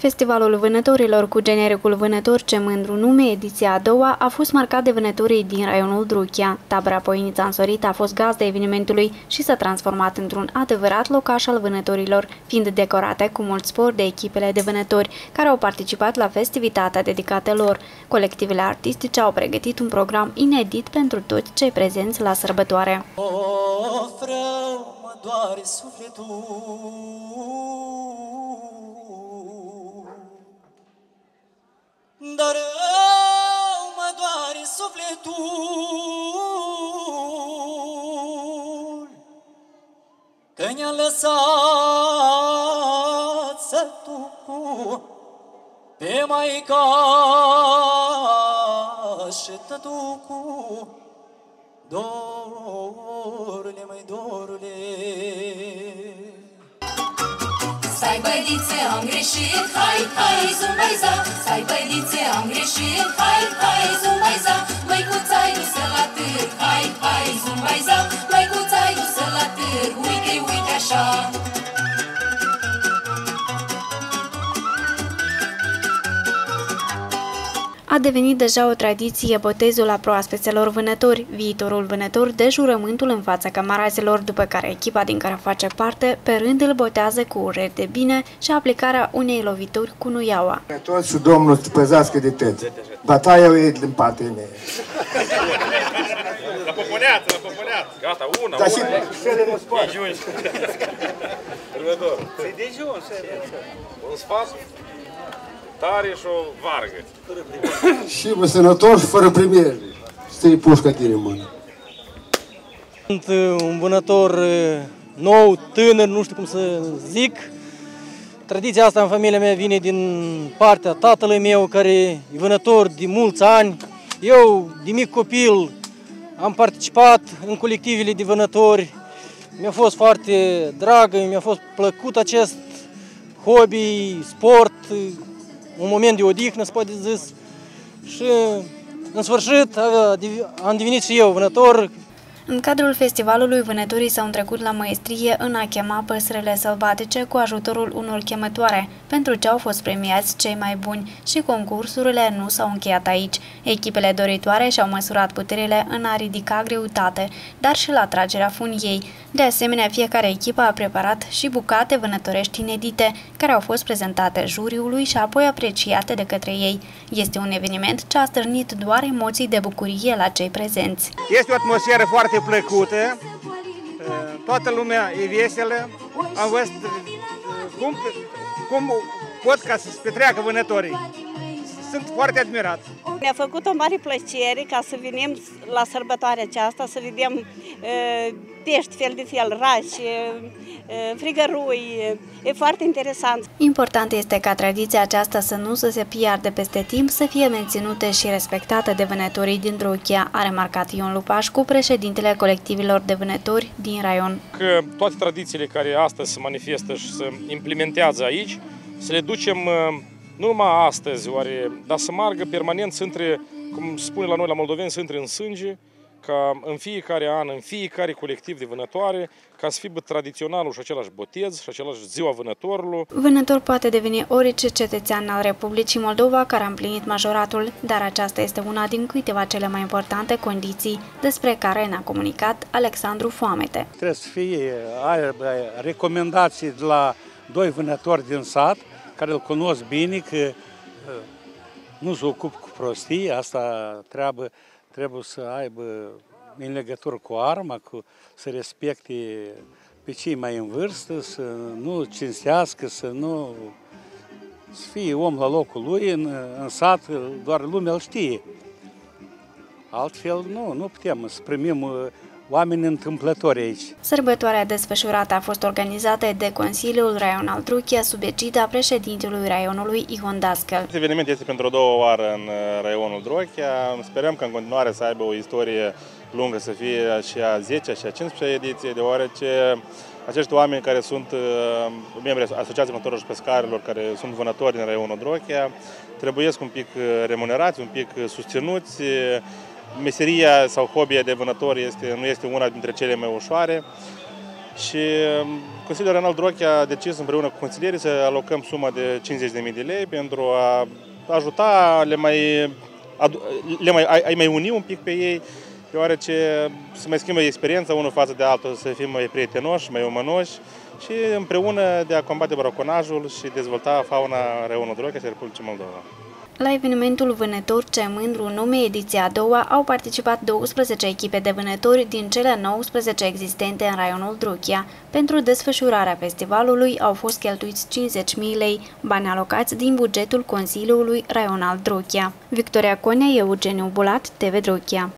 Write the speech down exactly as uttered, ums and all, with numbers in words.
Festivalul Vânătorilor cu genericul Vânător ce mândru nume, ediția a doua, a fost marcat de vânătorii din raionul Druchia. Tabăra Poienița Însorita a fost gazda evenimentului și s-a transformat într-un adevărat locaș al vânătorilor, fiind decorate cu mult spor de echipele de vânători care au participat la festivitatea dedicată lor. Colectivele artistice au pregătit un program inedit pentru toți cei prezenți la sărbătoare. O, frău, mă doare sufletul, dar rău mă doare sufletul, că ne-a lăsat sătul pe maica și tătucu. Dorule, măi, dorule, stai bădițe, am greșit, hai, hai, zumbaiza. Stai bădițe, am greșit, hai, hai, zumbaiza. Măicuța-i dusă la târg, hai, hai, zumbaiza. Măicuța-i dusă la târg, uite, uite așa. A devenit deja o tradiție botezul la proaspețelor vânători, viitorul vânător dă jurământul în fața camarazilor, după care echipa din care face parte, pe rând îl botează cu urări de bine și aplicarea unei lovituri cu nuiaua. Toți și Domnul să păzească de tăți. Bataia o e din partea mea. La poponeață, la poponeață. Gata, una, Dar una. și cele nu spate. Dejun. Următor. Ți-i dejun, Un sfat tare și o vargă. Și mă sănătos fără primire. Stai pușca tine în mână. Sunt un vânător nou, tânăr, nu știu cum să zic. Tradiția asta în familia mea vine din partea tatălui meu, care e vânător de mulți ani. Eu, de mic copil, am participat în colectivele de vânători. Mi-a fost foarte dragă, mi-a fost plăcut acest hobby, sport, un moment de odihnă, se poate zis. Și, în sfârșit, am devenit și eu vânător. În cadrul festivalului, vânătorii s-au întrecut la măestrie în a chema păsările sălbatice cu ajutorul unor chemătoare, pentru ce au fost premiați cei mai buni și concursurile nu s-au încheiat aici. Echipele doritoare și-au măsurat puterile în a ridica greutate, dar și la tragerea funiei. De asemenea, fiecare echipă a preparat și bucate vânătorești inedite, care au fost prezentate juriului și apoi apreciate de către ei. Este un eveniment ce a stârnit doar emoții de bucurie la cei prezenți. Este o atmosferă foarte plăcută, toată lumea e veselă, am văzut cum, cum pot ca să se petreacă vânătorii. Sunt foarte admirat. Ne-a făcut o mare plăcere ca să venim la sărbătoarea aceasta, să vedem pești fel de fel, raci, frigărui, e foarte interesant. Important este ca tradiția aceasta să nu să se piardă peste timp, să fie menținută și respectată de vânătorii din Druchia, a remarcat Ion Lupașcu, președintele colectivilor de vânători din raion. Că toate tradițiile care astăzi se manifestă și se implementează aici, să le ducem nu numai astăzi, oare, dar să margă permanent, să intre, cum spune la noi la moldoveni, să intre în sânge, ca în fiecare an, în fiecare colectiv de vânătoare, ca să fie tradiționalul și același botez și același ziua vânătorului. Vânător poate deveni orice cetățean al Republicii Moldova care a împlinit majoratul, dar aceasta este una din câteva cele mai importante condiții despre care ne-a comunicat Alexandru Foamete. Trebuie să fie recomendații de la doi vânători din sat, care îl cunosc bine, că nu se ocupă cu prostii, asta trebuie, trebuie să aibă în legătură cu arma, cu, să respecte pe cei mai în vârstă, să nu cinstească, să nu să fie om la locul lui, în, în sat doar lumea îl știe. Altfel nu, nu putem să primim oameni întâmplători aici. Sărbătoarea desfășurată a fost organizată de Consiliul Raional Druchia sub egida președintelui raionului Ion Dascăl. Evenimentul este pentru a doua oară în raionul Druchia. Sperăm că în continuare să aibă o istorie lungă, să fie și a zecea și a cincisprezecea ediție, deoarece acești oameni care sunt membri Asociației Vânătorilor și Pescarilor, care sunt vânători din raionul Druchia, trebuiesc un pic remunerați, un pic susținuți. Meseria sau hobby de vânători este, nu este una dintre cele mai ușoare. Și Consiliul Raional Drochia a decis împreună cu consilierii să alocăm suma de cincizeci de mii de lei pentru a ajuta, le mai, le mai, a mai uni un pic pe ei, deoarece se mai schimbă experiența unul față de altul, să fim mai prietenoși, mai umănoși și împreună de a combate braconajul și dezvolta fauna Raionului Drochia și Republicii Moldova. La evenimentul Vânători Ce Mândru Nume, ediția a doua, au participat douăsprezece echipe de vânători din cele nouăsprezece existente în raionul Drochia. Pentru desfășurarea festivalului au fost cheltuiți cincizeci de mii lei, bani alocați din bugetul Consiliului Raional Drochia. Victoria Conea, Eugeniu Bulat, T V Drochia.